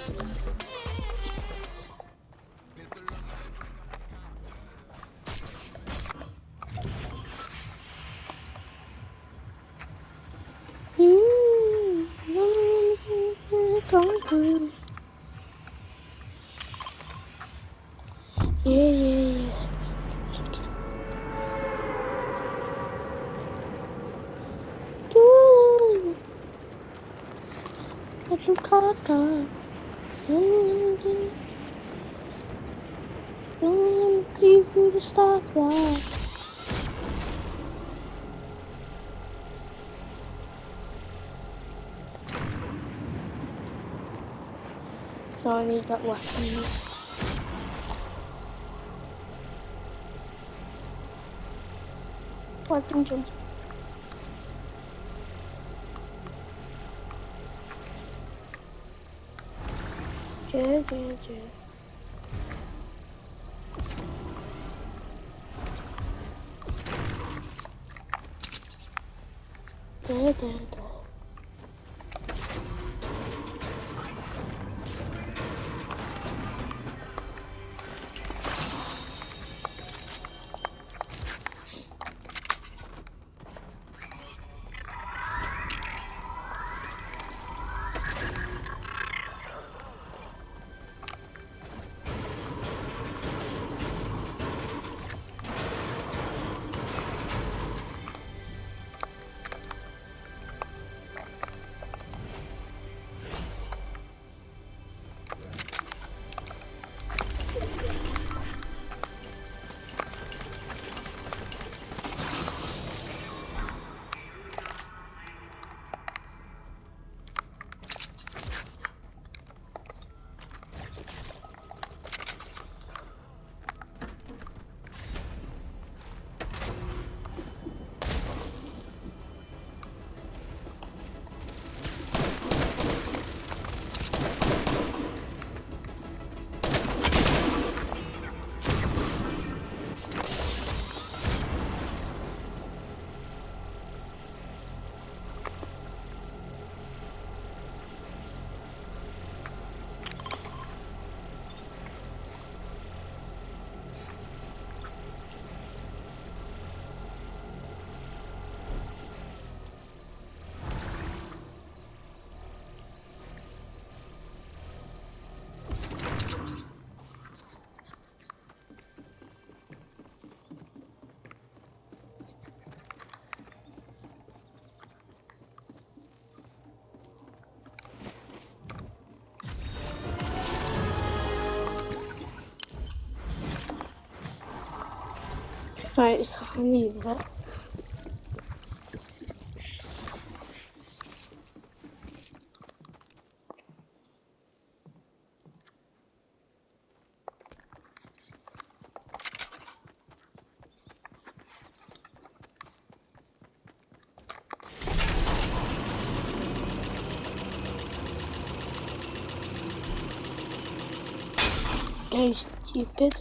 Yeah. Little car. People to stop that. So I need that weapons. Weapon jump. Yeah. Right, so I need that. Go stupid.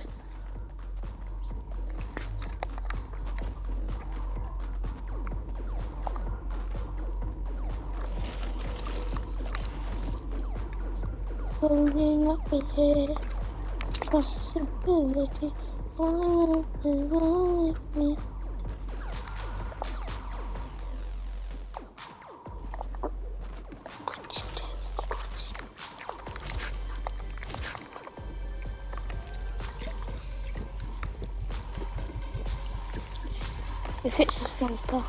Falling up with it. Possibility. Along with me. If it's a sniper.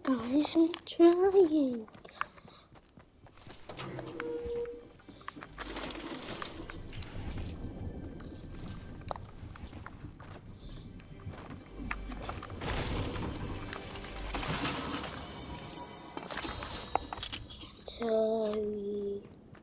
Guys, I'm trying. Sorry.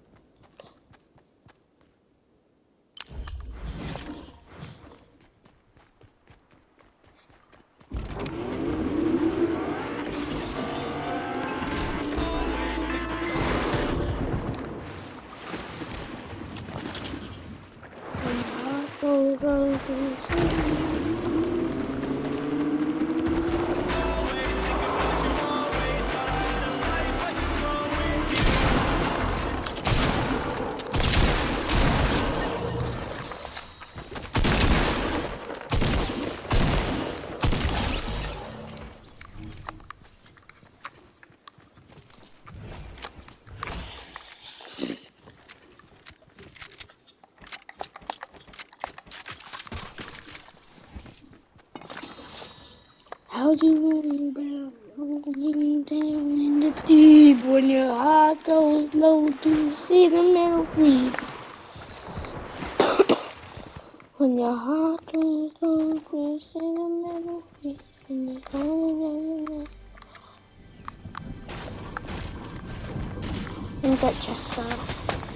How do you remember rolling down in the deep when your heart goes low to see the metal freeze? When your heart goes low to see the metal freeze and you can't and that chest first.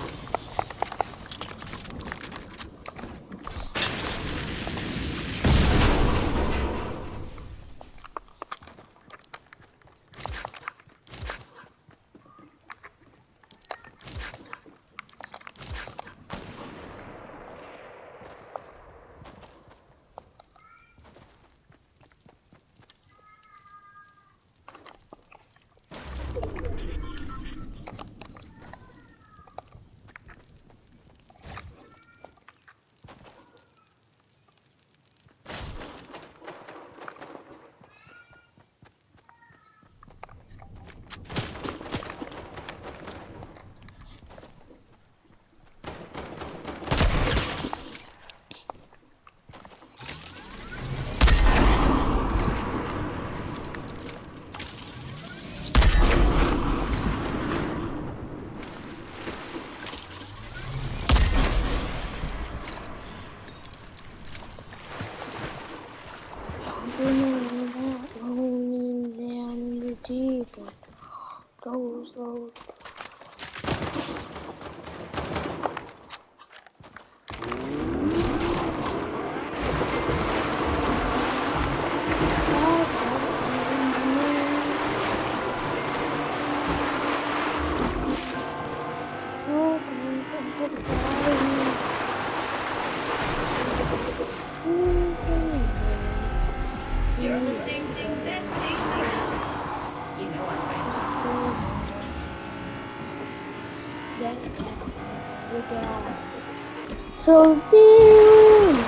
Rolling down in the deep one goes low. You're the same thing this season. You know I'm right. So dear.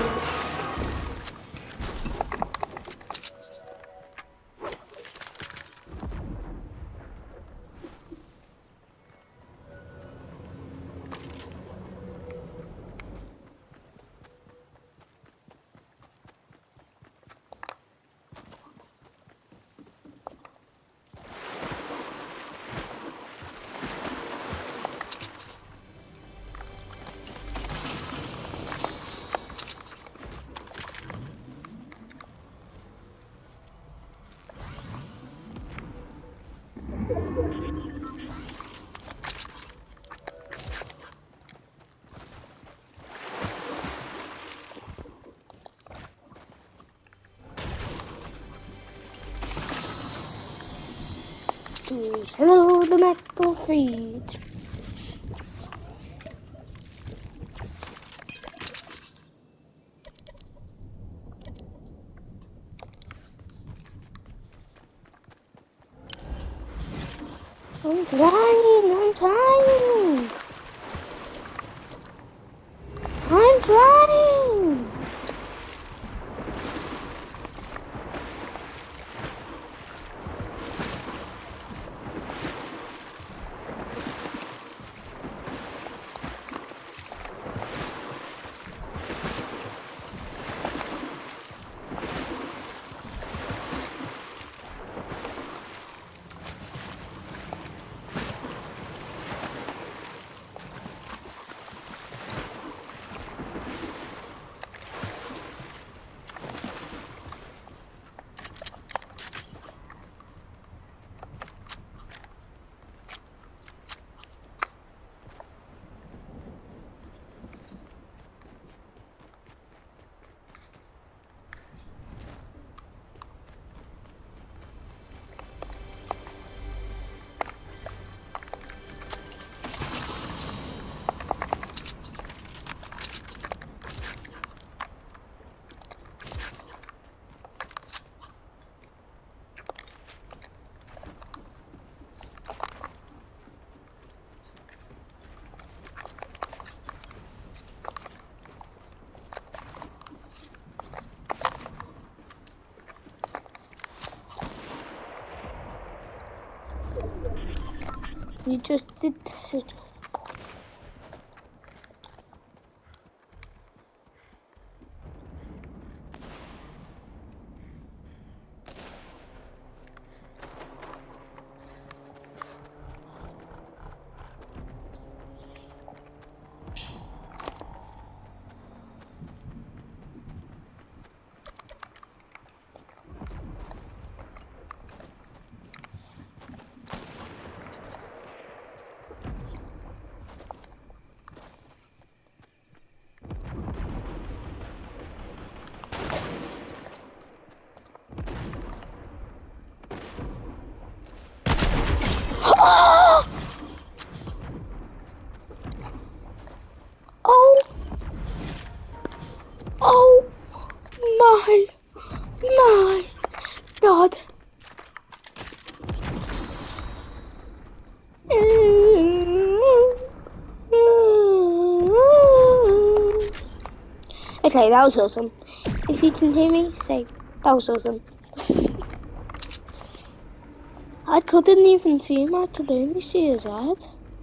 Hello, the metal feed. I'm trying. I'm trying. You just did this. Oh! Oh! Oh my God! Okay, that was awesome. If you can hear me, say that was awesome. I couldn't even see him. I could only see his head.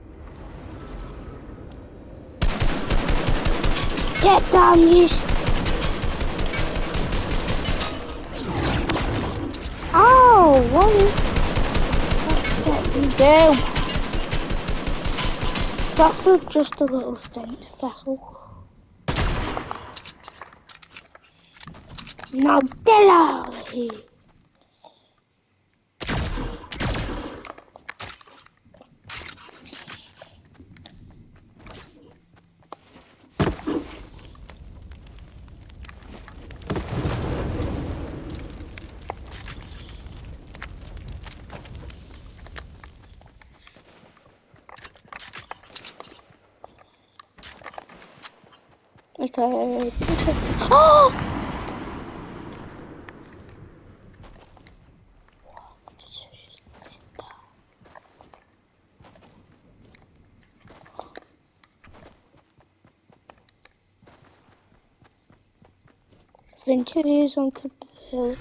Get down, you. Oh, what you do? That's just a little stent vessel. Now get out of here. Okay. Oh! Venture is on top of the hill.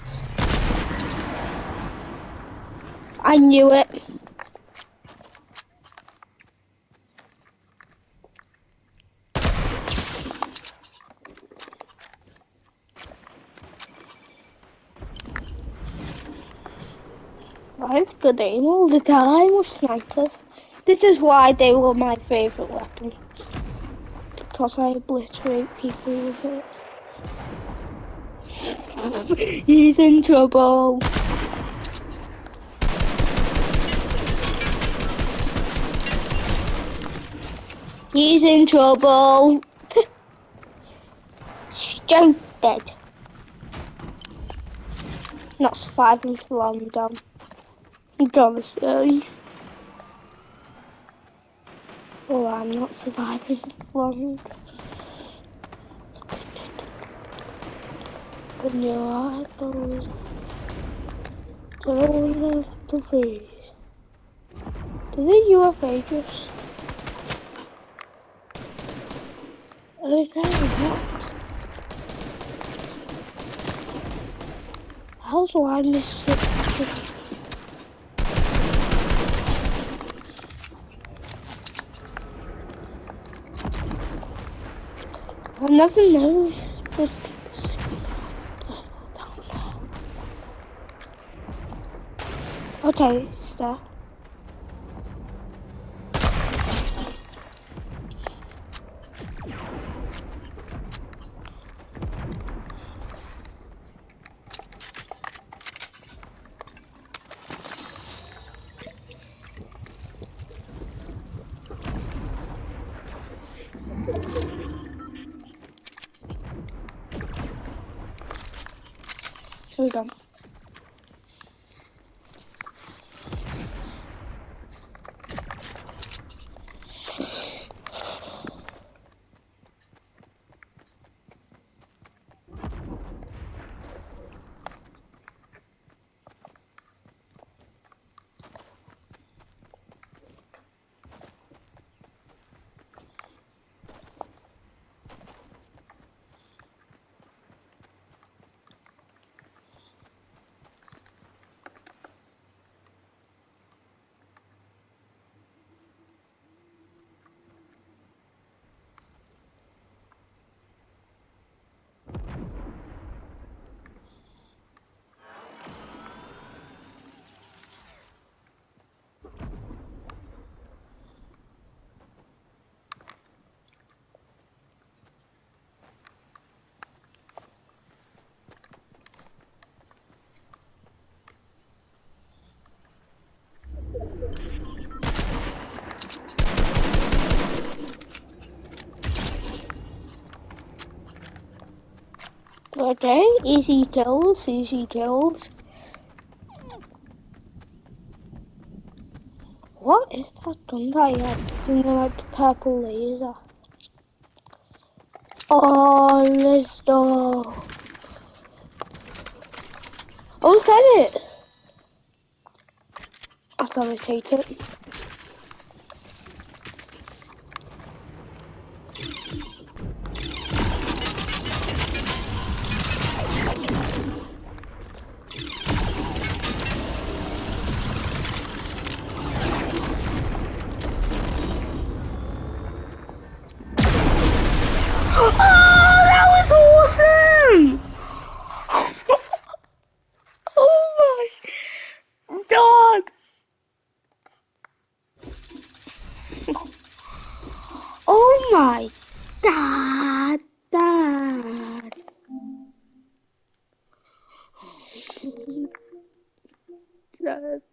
I knew it. I have good aim all the time with snipers. This is why they were my favourite weapon. Because I obliterate people with it. He's in trouble. He's in trouble. Stupid. Not surviving for long, Dom. I'm gonna say. Oh, I'm not surviving for long. When your heart goes to the freeze. Do the UFA just... Okay, what? How do I miss it? I never know if there's people down there. Okay, it's there. Here we go. Okay, easy kills, easy kills. What is that gun that he had? Isn't it like the purple laser? Oh, let's go. Oh, get it! I gotta take it. Oh, that was awesome! Oh my god! Oh my dad. Dad.